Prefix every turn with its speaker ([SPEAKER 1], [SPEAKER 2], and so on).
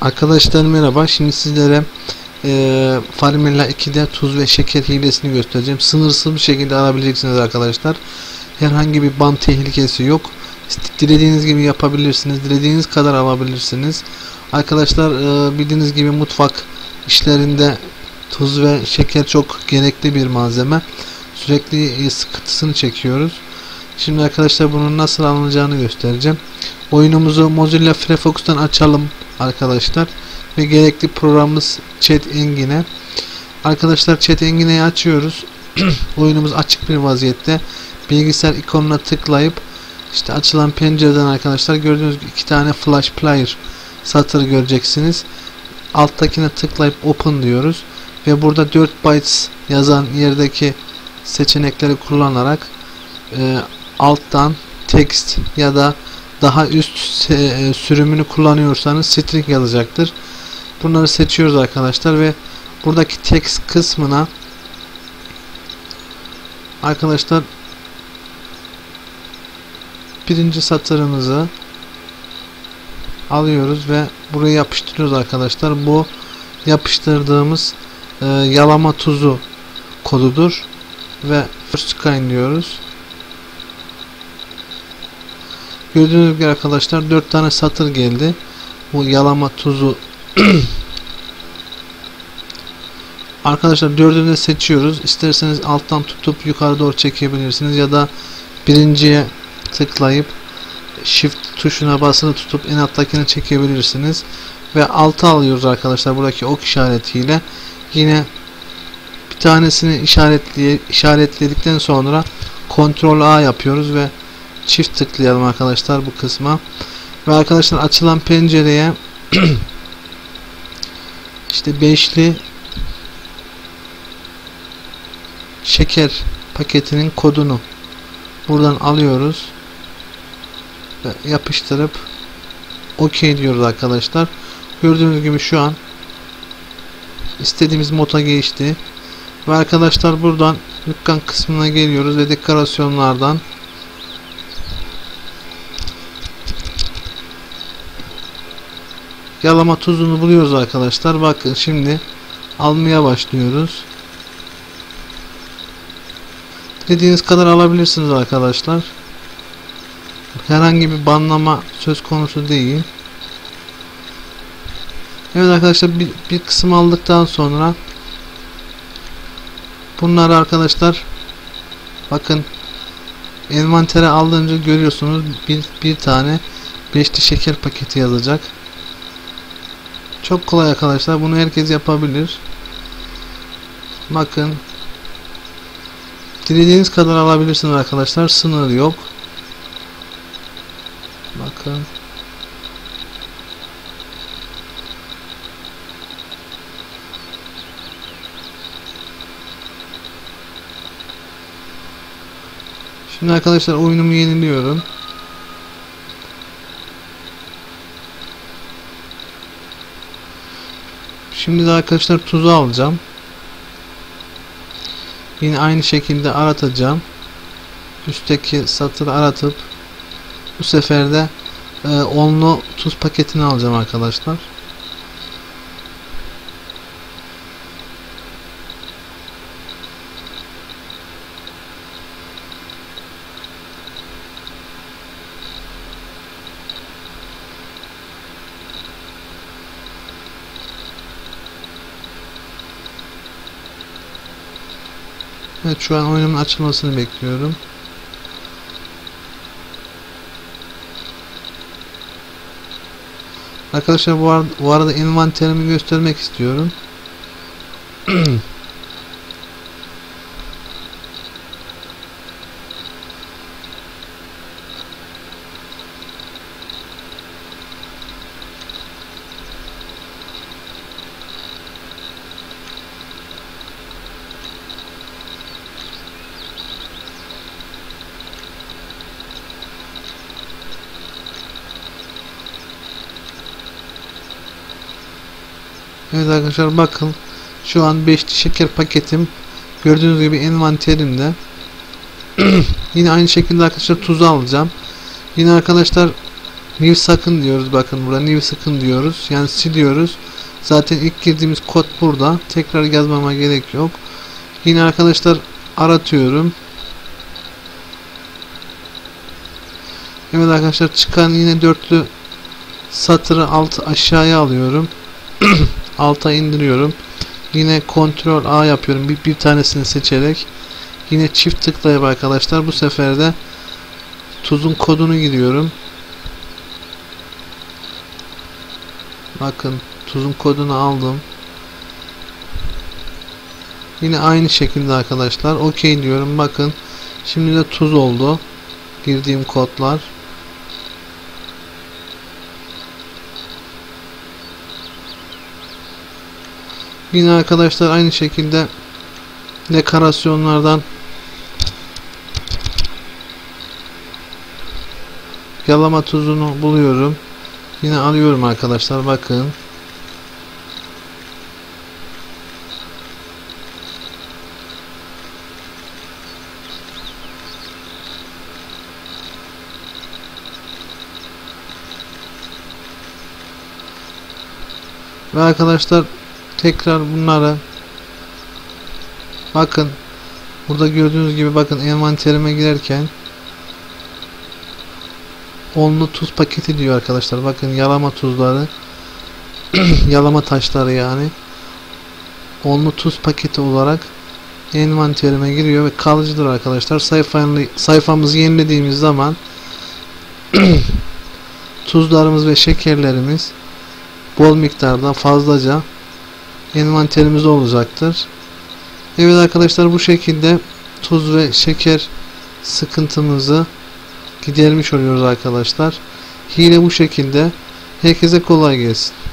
[SPEAKER 1] Arkadaşlar merhaba. Şimdi sizlere Farmilla 2'de tuz ve şeker hilesini göstereceğim. Sınırsız bir şekilde alabileceksiniz arkadaşlar. Herhangi bir ban tehlikesi yok. Dilediğiniz gibi yapabilirsiniz. Dilediğiniz kadar alabilirsiniz. Arkadaşlar bildiğiniz gibi mutfak işlerinde tuz ve şeker çok gerekli bir malzeme. Sürekli sıkıntısını çekiyoruz. Şimdi arkadaşlar bunun nasıl alınacağını göstereceğim. Oyunumuzu Mozilla Firefox'tan açalım arkadaşlar ve gerekli programımız Chat Engine. Arkadaşlar Chat Engine'yi açıyoruz. Oyunumuz açık bir vaziyette. Bilgisayar ikonuna tıklayıp işte açılan pencereden arkadaşlar gördüğünüz gibi iki tane Flash Player satırı göreceksiniz. Alttakine tıklayıp Open diyoruz ve burada 4 bytes yazan yerdeki seçenekleri kullanarak alttan text ya da daha üst sürümünü kullanıyorsanız string yazacaktır. Bunları seçiyoruz arkadaşlar ve buradaki text kısmına arkadaşlar birinci satırımızı alıyoruz ve buraya yapıştırıyoruz arkadaşlar. Bu yapıştırdığımız yalama tuzu kodudur ve first kind diyoruz. Gördüğünüz gibi arkadaşlar 4 tane satır geldi. Bu yalama tuzu arkadaşlar 4'ünü de seçiyoruz. İsterseniz alttan tutup yukarı doğru çekebilirsiniz ya da birinciye tıklayıp shift tuşuna basılı tutup en alttakini çekebilirsiniz ve altı alıyoruz arkadaşlar buradaki ok işaretiyle. Yine bir tanesini işaretledikten sonra Ctrl A yapıyoruz ve çift tıklayalım arkadaşlar bu kısma ve arkadaşlar açılan pencereye işte beşli şeker paketinin kodunu buradan alıyoruz ve yapıştırıp OK diyoruz arkadaşlar. Gördüğünüz gibi şu an istediğimiz moda geçti ve arkadaşlar buradan dükkan kısmına geliyoruz ve dekorasyonlardan yalama tuzunu buluyoruz arkadaşlar. Bakın şimdi almaya başlıyoruz. Dediğiniz kadar alabilirsiniz arkadaşlar. Herhangi bir banlama söz konusu değil. Evet arkadaşlar bir kısım aldıktan sonra bunları arkadaşlar bakın envantere aldığınca görüyorsunuz bir tane beşli şeker paketi yazacak. Çok kolay arkadaşlar. Bunu herkes yapabilir. Bakın. Dilediğiniz kadar alabilirsiniz arkadaşlar. Sınır yok. Bakın. Şimdi arkadaşlar oyunumu yeniliyorum. Şimdi de arkadaşlar tuzu alacağım. Yine aynı şekilde aratacağım. Üstteki satırı aratıp bu sefer de onlu tuz paketini alacağım arkadaşlar. Evet, şu an oyunun açılmasını bekliyorum. Arkadaşlar bu arada envanterimi göstermek istiyorum. Evet arkadaşlar bakın şu an 5'li şeker paketim gördüğünüz gibi envanterimde. Yine aynı şekilde arkadaşlar tuzu alacağım. Yine arkadaşlar New sakın diyoruz, bakın burada new sakın diyoruz, yani siliyoruz. Zaten ilk girdiğimiz kod burada, tekrar yazmama gerek yok. Yine arkadaşlar aratıyorum. Evet arkadaşlar, çıkan yine dörtlü satırı aşağıya alıyorum. Alta indiriyorum. Yine Ctrl A yapıyorum bir tanesini seçerek. Yine çift tıklayıp arkadaşlar bu sefer de tuzun kodunu giriyorum. Bakın tuzun kodunu aldım. Yine aynı şekilde arkadaşlar OK diyorum. Bakın şimdi de tuz oldu girdiğim kodlar. Yine arkadaşlar aynı şekilde dekorasyonlardan yalama tuzunu buluyorum. Yine alıyorum arkadaşlar, bakın. Ve arkadaşlar tekrar bunları, bakın burada gördüğünüz gibi, bakın envanterime girerken onlu tuz paketi diyor arkadaşlar. Bakın yalama tuzları yalama taşları, yani onlu tuz paketi olarak envanterime giriyor ve kalıcıdır arkadaşlar. Sayfamızı yenilediğimiz zaman tuzlarımız ve şekerlerimiz bol miktarda, fazlaca envanterimizde olacaktır. Evet arkadaşlar, bu şekilde tuz ve şeker sıkıntımızı gidermiş oluyoruz arkadaşlar. Hile bu şekilde. Herkese kolay gelsin.